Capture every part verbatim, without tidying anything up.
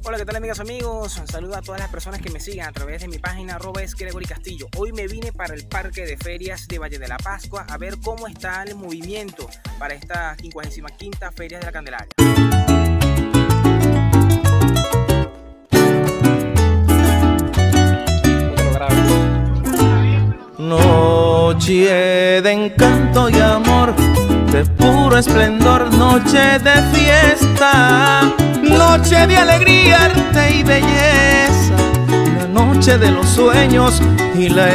Hola, ¿qué tal amigas y amigos? Saludo a todas las personas que me siguen a través de mi página arroba es Gregory Castillo. Hoy me vine para el Parque de Ferias de Valle de la Pascua a ver cómo está el movimiento para esta quincuagésima quinta Feria de la Candelaria. Noche de encanto y amor, de puro esplendor, noche de fiesta, noche de alegría, arte y belleza, la noche de los sueños y la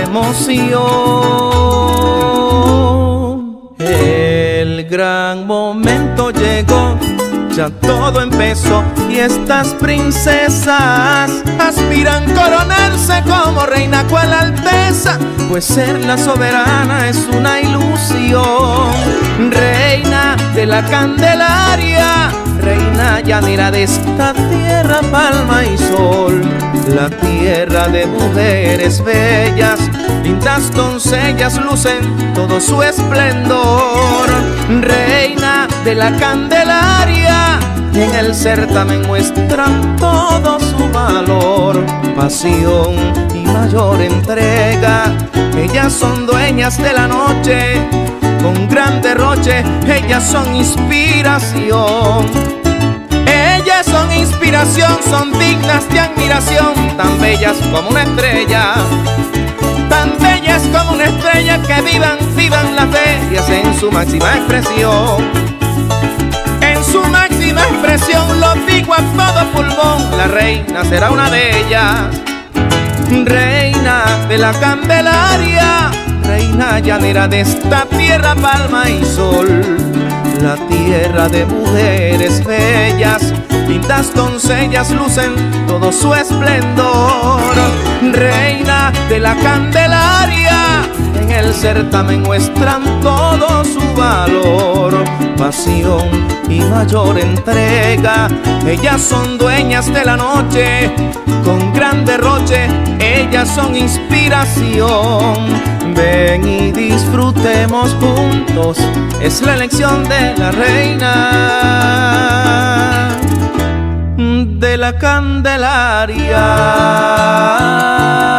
emoción. El gran momento llegó, ya todo empezó y estas princesas aspiran coronarse como reina cual alteza, pues ser la soberana es una ilusión. Reina de la Candelaria, reina llanera de esta tierra, palma y sol, la tierra de mujeres bellas, lindas doncellas lucen todo su esplendor. Reina de la Candelaria, en el certamen muestran todo su valor, pasión y mayor entrega. Ellas son dueñas de la noche, con gran derroche, ellas son inspiración. Ellas son inspiración, son dignas de admiración, tan bellas como una estrella, tan bellas como una estrella, que vivan, vivan las ferias en su máxima expresión. En su máxima expresión, lo digo a todo pulmón, la reina será una de ellas. Reina de la Candelaria, reina llanera de esta tierra, palma y sol, la tierra de mujeres bellas, lindas doncellas lucen todo su esplendor. Reina de la Candelaria, en el certamen muestran todo su valor, pasión y mayor entrega. Ellas son dueñas de la noche, con gran derroche, ellas son inspiración. Ven y disfrutemos juntos, es la elección de la reina de la Candelaria.